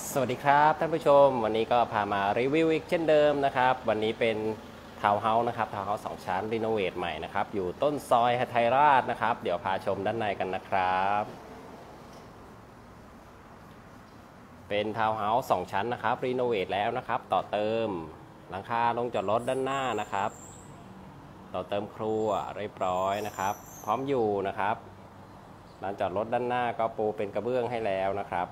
สวัสดีครับท่านผู้ชมวันนี้ก็พามารีวิวอีกเช่นเดิมนะครับวันนี้เป็นทาวน์เฮาส์นะครับทาวน์เฮาส์2ชั้นรีโนเวทใหม่นะครับอยู่ต้นซอยหทัยราชนะครับเดี๋ยวพาชมด้านในกันนะครับเป็นทาวน์เฮาส์2ชั้นนะครับรีโนเวทแล้วนะครับต่อเติมหลังคาลงจอดรถด้านหน้านะครับต่อเติมครัวเรียบร้อยนะครับพร้อมอยู่นะครับลานจอดรถด้านหน้าก็ปูเป็นกระเบื้องให้แล้วนะครับ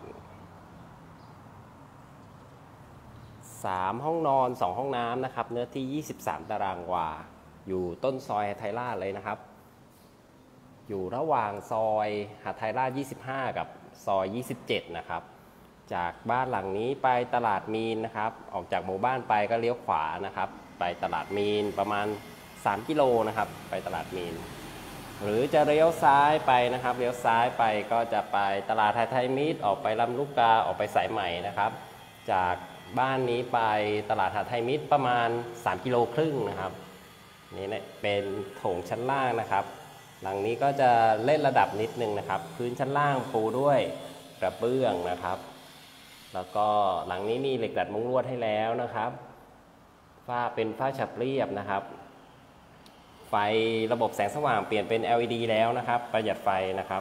3ห้องนอน2ห้องน้ำนะครับเนื้อที่23ตารางวาอยู่ต้นซอยหทัยราชเลยนะครับอยู่ระหว่างซอยหทัยราช25กับซอย27นะครับจากบ้านหลังนี้ไปตลาดมีนนะครับออกจากหมู่บ้านไปก็เลี้ยวขวานะครับไปตลาดมีนประมาณ3กิโลนะครับไปตลาดมีนหรือจะเลี้ยวซ้ายไปนะครับเลี้ยวซ้ายไปก็จะไปตลาดไทยมิตรออกไปลำลูกกาออกไปสายใหม่นะครับจากบ้านนี้ไปตลาดหาดไทยมิตรประมาณ3กิโลครึ่งนะครับนี่เป็นโถงชั้นล่างนะครับหลังนี้ก็จะเล่นระดับนิดนึงนะครับพื้นชั้นล่างปูด้วยกระเบื้องนะครับแล้วก็หลังนี้มีเหล็กดัดมุ้งลวดให้แล้วนะครับฝ้าเป็นฝ้าฉับเรียบนะครับไฟระบบแสงสว่างเปลี่ยนเป็น LED แล้วนะครับประหยัดไฟนะครับ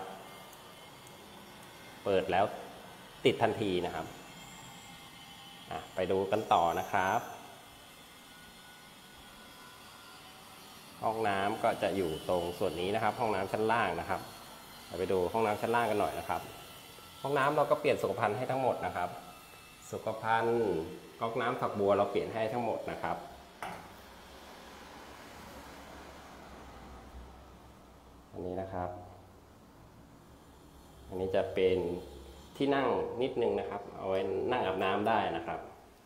เปิดแล้วติดทันทีนะครับไปดูกันต่อนะครับห้องน้ำก็จะอยู่ตรงส่วนนี้นะครับห้องน้ำชั้นล่างนะครับไปดูห้องน้ำชั้นล่างกันหน่อยนะครับห้องน้ำเราก็เปลี่ยนสุขภัณฑ์ให้ทั้งหมดนะครับสุขภัณฑ์ก๊อกน้ำฝักบัวเราเปลี่ยนให้ทั้งหมดนะครับอันนี้นะครับอันนี้จะเป็นที่นั่งนิดนึงนะครับเอาไว้นั่งอาบน้ำได้นะครับ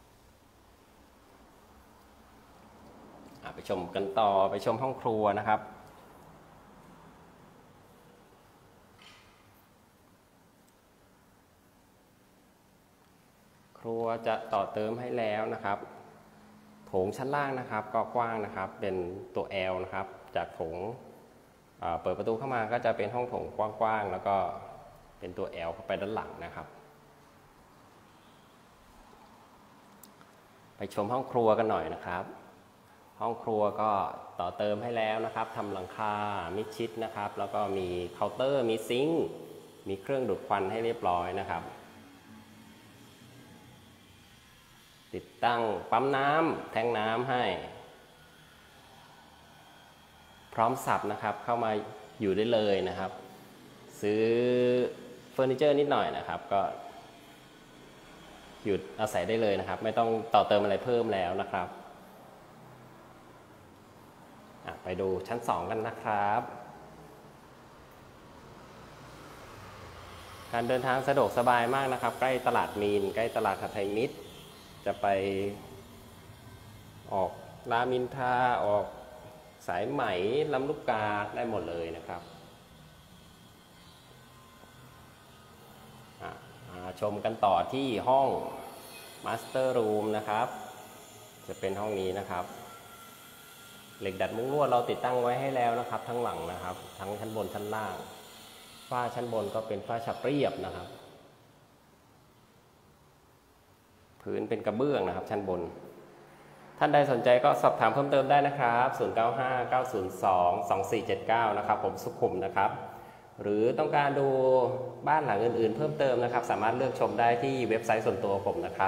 ไปชมกันต่อไปชมห้องครัวนะครับครัวจะต่อเติมให้แล้วนะครับโถงชั้นล่างนะครับก็กว้างนะครับเป็นตัว L นะครับจากโถงเปิดประตูเข้ามาก็จะเป็นห้องโถงกว้างๆแล้วก็เป็นตัว L เข้าไปด้านหลังนะครับไปชมห้องครัวกันหน่อยนะครับห้องครัวก็ต่อเติมให้แล้วนะครับทำหลังคามิดชิดนะครับแล้วก็มีเคาน์เตอร์มีซิงค์มีเครื่องดูดควันให้เรียบร้อยนะครับติดตั้งปั๊มน้ำแทงน้ำให้พร้อมสับนะครับเข้ามาอยู่ได้เลยนะครับซื้อเฟอร์นิเจอร์นิดหน่อยนะครับก็อยู่อาศัยได้เลยนะครับไม่ต้องต่อเติมอะไรเพิ่มแล้วนะครับไปดูชั้น2กันนะครับการเดินทางสะดวกสบายมากนะครับใกล้ตลาดมีนใกล้ตลาดหทัยมิตรจะไปออกรามอินทราออกสายไหมลำลูกกาได้หมดเลยนะครับชมกันต่อที่ห้องมาสเตอร์รูมนะครับจะเป็นห้องนี้นะครับเหล็กดัดมุ้งลวดเราติดตั้งไว้ให้แล้วนะครับทั้งหลังนะครับทั้งชั้นบนชั้นล่างฝ้าชั้นบนก็เป็นฝ้าฉับเรียบนะครับพื้นเป็นกระเบื้องนะครับชั้นบนท่านใดสนใจก็สอบถามเพิ่มเติมได้นะครับ0959022479นะครับผมสุขุมนะครับหรือต้องการดูบ้านหลังอื่นๆเพิ่มเติมนะครับสามารถเลือกชมได้ที่เว็บไซต์ส่วนตัวผมนะครับ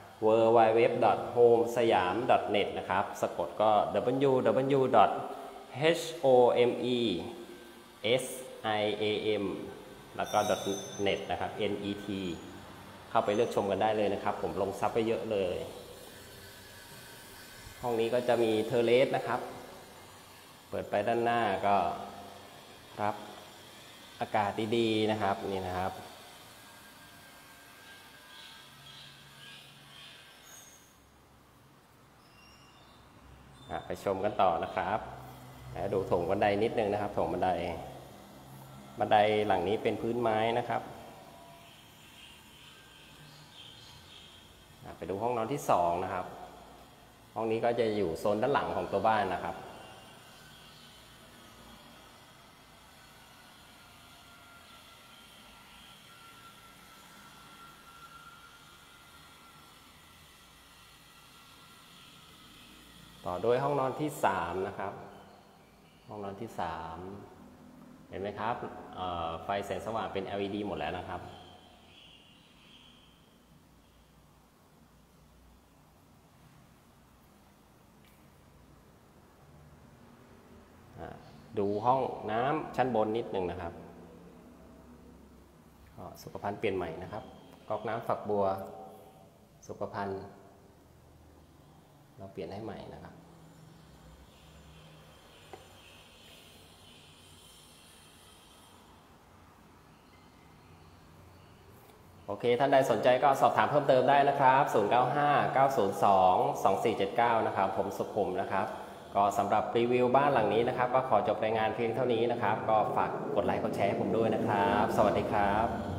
www.homesayam.net นะครับสะกดก็ www.homesiam แล้วก็ .net นะครับ net เข้าไปเลือกชมกันได้เลยนะครับผมลงซับไปเยอะเลยห้องนี้ก็จะมีเทอร์เลสนะครับเปิดไปด้านหน้าก็รับอากาศดีๆนะครับนี่นะครับไปชมกันต่อนะครับดูโถงบันไดนิดนึงนะครับโถงบันไดหลังนี้เป็นพื้นไม้นะครับไปดูห้องนอนที่2นะครับห้องนี้ก็จะอยู่โซนด้านหลังของตัวบ้านนะครับต่อด้วยห้องนอนที่3นะครับห้องนอนที่3เห็นไหมครับไฟแสงสว่างเป็น LED หมดแล้วนะครับดูห้องน้ำชั้นบนนิดนึงนะครับสุขภัณฑ์เปลี่ยนใหม่นะครับก๊อกน้ำฝักบัวสุขภัณฑ์เราเปลี่ยนให้ใหม่นะครับโอเคท่านใดสนใจก็สอบถามเพิ่มเติมได้นะครับ0959022479นะครับผมสุขุมนะครับก็สำหรับรีวิวบ้านหลังนี้นะครับก็ขอจบรายงานเพียงเท่านี้นะครับก็ฝากกดไลค์กดแชร์ให้ผมด้วยนะครับสวัสดีครับ